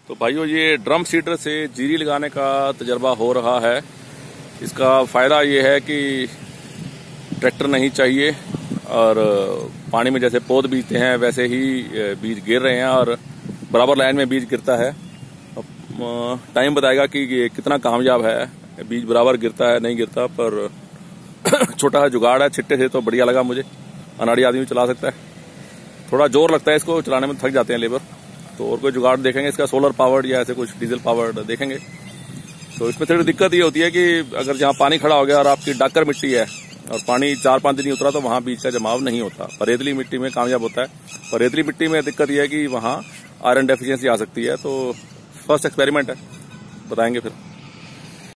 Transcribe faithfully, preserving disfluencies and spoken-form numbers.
तो भाइयों, ये ड्रम सीडर से जीरी लगाने का तजर्बा हो रहा है। इसका फ़ायदा ये है कि ट्रैक्टर नहीं चाहिए और पानी में जैसे पौध बीजते हैं वैसे ही बीज गिर रहे हैं और बराबर लाइन में बीज गिरता है। टाइम बताएगा कि ये कितना कामयाब है, बीज बराबर गिरता है नहीं गिरता। पर छोटा सा जुगाड़ है छिट्टे से, तो बढ़िया लगा मुझे। अनाड़ी आदमी चला सकता है, थोड़ा जोर लगता है इसको चलाने में, थक जाते हैं लेबर। तो और कोई जुगाड़ देखेंगे इसका, सोलर पावर्ड या ऐसे कुछ डीजल पावर्ड देखेंगे। तो इसमें थोड़ी दिक्कत ये होती है कि अगर जहाँ पानी खड़ा हो गया और आपकी डाकर मिट्टी है और पानी चार पांच दिन नहीं उतरा तो वहाँ बीज का जमाव नहीं होता। पर रेतली मिट्टी में कामयाब होता है। पर रेतली मिट्टी में दिक्कत यह है कि वहाँ आयरन डेफिशिएंसी आ सकती है। तो फर्स्ट एक्सपेरिमेंट है, बताएंगे फिर।